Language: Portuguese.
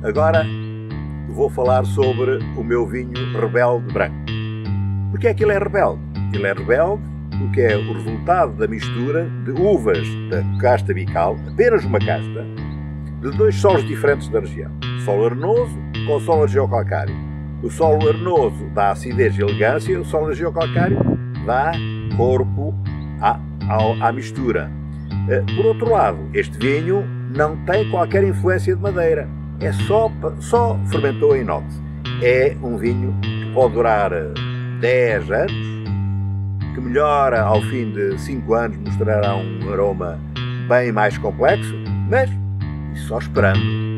Agora vou falar sobre o meu vinho Rebelde Branco. Porquê é que ele é rebelde? Ele é rebelde porque é o resultado da mistura de uvas da casta bical, apenas uma casta, de dois solos diferentes da região. Solo arenoso com o solo argilocalcário. O solo arenoso dá acidez e elegância, o solo argilocalcário dá corpo à mistura. Por outro lado, este vinho não tem qualquer influência de madeira. É só fermentou em inox. É um vinho que pode durar 10 anos, que melhora ao fim de 5 anos, mostrará um aroma bem mais complexo, mas só esperando.